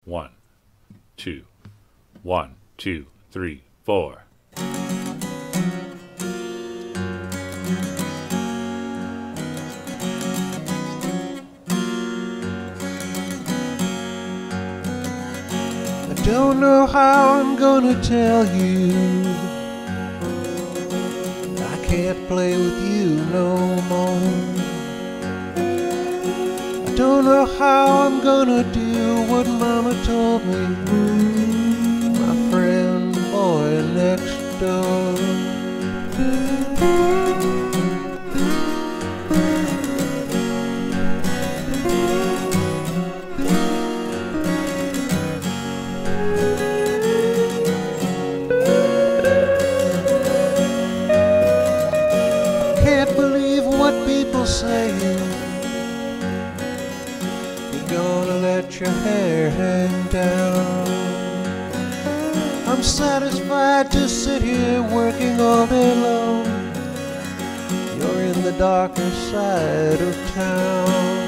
1, 2, 1, 2, 3, 4. I don't know how I'm gonna tell you I can't play with you no more. I don't know how I'm gonna do what Mama told me, my friend, the boy next door. Can't believe what people say. You're gonna let your hair hang down. I'm satisfied to sit here working all day long. You're in the darker side of town.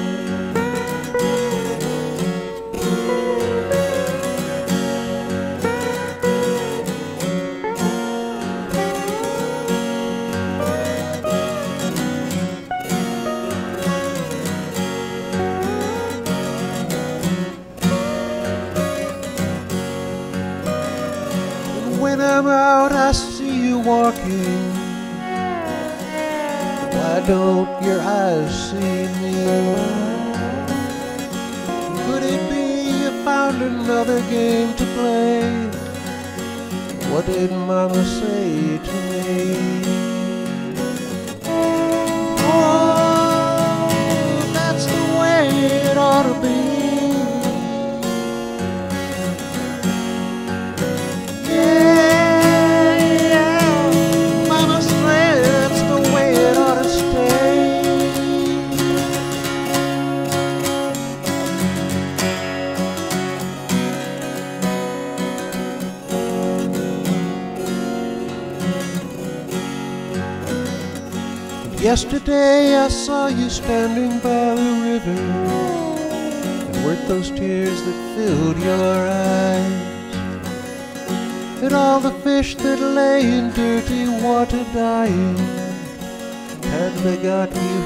When I'm out, I see you walking. Why don't your eyes see me? Could it be you found another game to play? What did Mama say to me? Oh, that's the way it ought to be. Yesterday I saw you standing by the river, and weren't those tears that filled your eyes? And all the fish that lay in dirty water dying, had they got you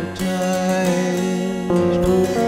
hypnotized?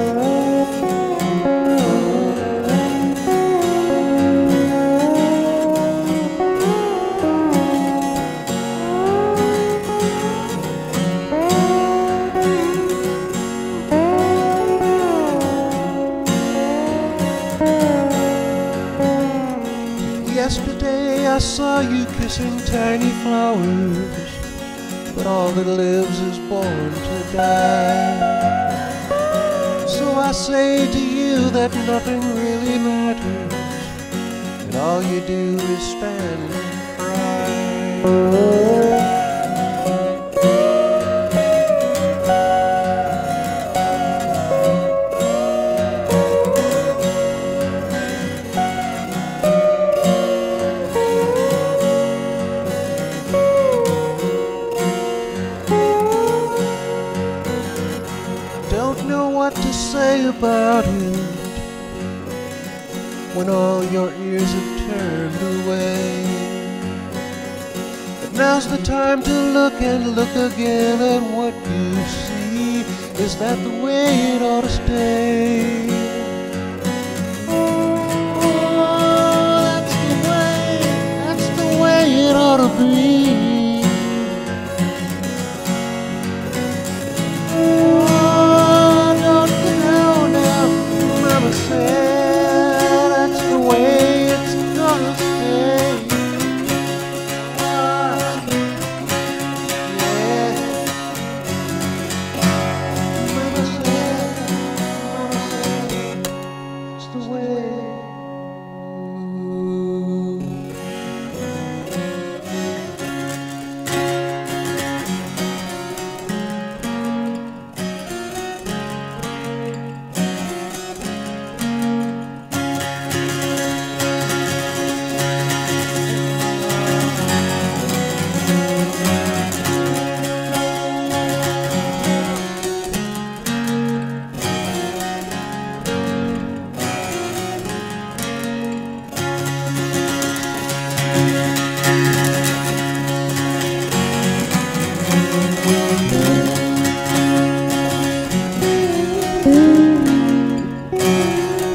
Yesterday I saw you kissing tiny flowers, but all that lives is born to die. So I say to you that nothing really matters, and all you do is stand and cry. Don't know what to say about it when all your ears have turned away. But now's the time to look and look again, and what you see, is that the way it ought to stay? Oh, that's the way it ought to be. That's the way it's gonna stay. Yeah. Mama said, it's the way.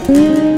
Thank you.